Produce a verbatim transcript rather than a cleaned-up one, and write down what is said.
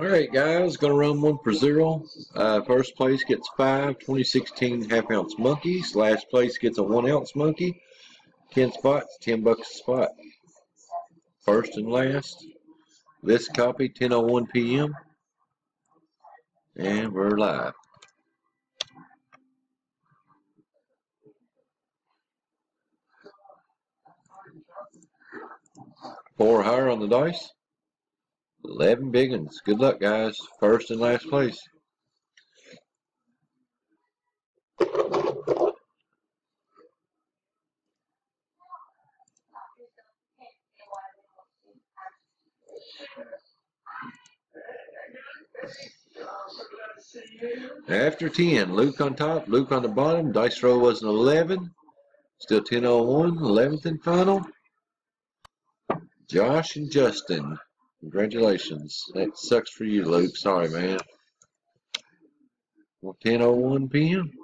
Alright guys, gonna run one for zero. Uh, first place gets five twenty sixteen half ounce monkeys. Last place gets a one ounce monkey. ten spots, ten bucks a spot. First and last. This copy, ten oh one p m And we're live. Four higher on the dice. eleven big ones. Good luck guys. First and last place. After ten, Luke on top, Luke on the bottom. Dice roll was an eleven. Still ten oh one, eleventh and final. Josh and Justin. Congratulations. That sucks for you, Luke. Sorry, man. Well, ten oh one p m